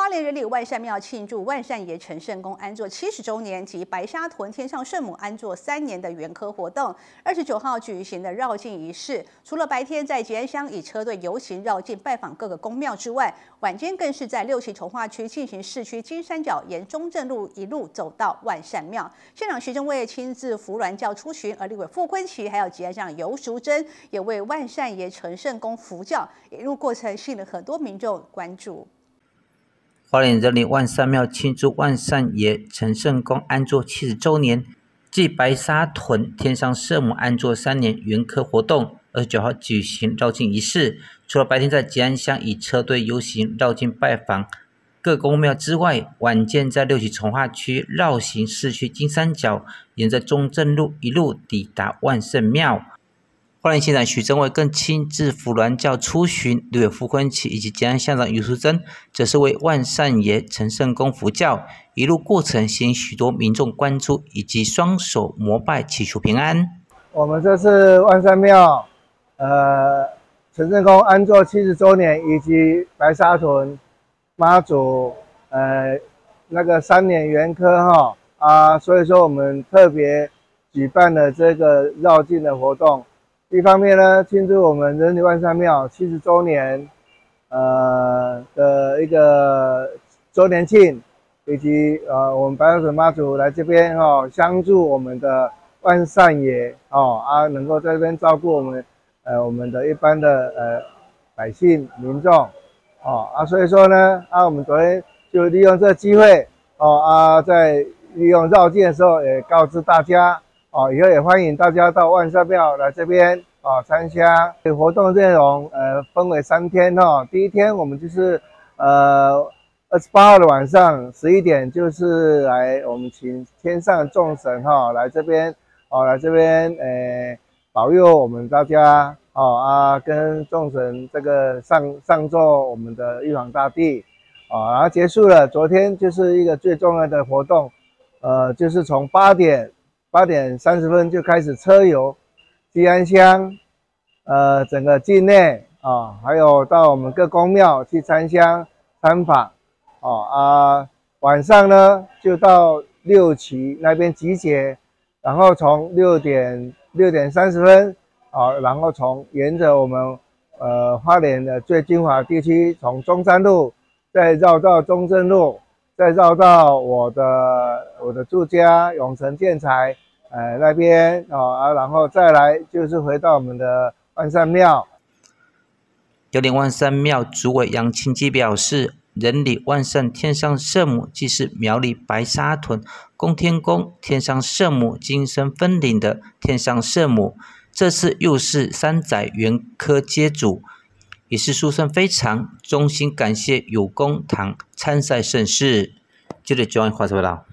花莲人里万善庙庆祝万善爷陈圣公安坐70周年及白沙屯天上圣母安坐3年的圆科活动，29号举行的绕境仪式，除了白天在吉安乡以车队游行绕境拜访各个宫庙之外，晚间更是在6期重划区进行市区金三角沿中正路一路走到万善庙。现场徐正伟亲自扶銮轿出巡，而立委傅昆萁还有吉安乡游淑珍也为万善爷陈圣公扶轿，一路过程吸引了很多民众关注。 花莲人里万善庙庆祝万善爷陈圣公安坐70周年暨白沙屯天上圣母安坐3年圆科活动29号举行绕境仪式，除了白天在吉安乡以车队游行绕境拜访各宫庙之外，晚间在6期重划区绕行市区金三角，沿着中正路一路抵达万圣庙。花莲县长许正伟更亲自扶銮轿出巡，立委傅昆萁以及吉安乡长游淑珍则是为万善爷陈圣公扶轿，一路过程吸引许多民众关注以及双手膜拜祈求平安。 我们这次万善庙陈圣公安坐70周年以及白沙屯妈祖那个3年圆科所以说我们特别举办了这个绕境的活动。一方面呢，庆祝我们人里万善庙70周年的一个周年庆，以及我们白沙屯妈祖来这边相助我们的万善爷能够在这边照顾我们的一般的百姓民众所以说呢我们昨天就利用这个机会在利用绕境的时候也告知大家以后也欢迎大家到万善庙来这边参加。活动内容分为3天第一天我们就是28号的晚上11点，就是我们请天上众神来这边保佑我们大家跟众神这个上奏我们的玉皇大帝然后结束了。昨天就是一个最重要的活动就是从8点30分就开始车游吉安乡整个境内还有到我们各宫庙去参香参访晚上呢就到6期那边集结，然后从6点30分然后沿着我们花莲的最精华地区，从中山路再绕到中正路，再绕到我的住家永成建材那边然后再来就是回到我们的万善庙。 有点万善庙主委杨清基表示，人里万善天上圣母既是苗栗白沙屯公天宫天上圣母金身分灵的天上圣母，这次又是3载圆科接主，也是殊胜非常，衷心感谢有功堂参赛盛事。接着就按话说到。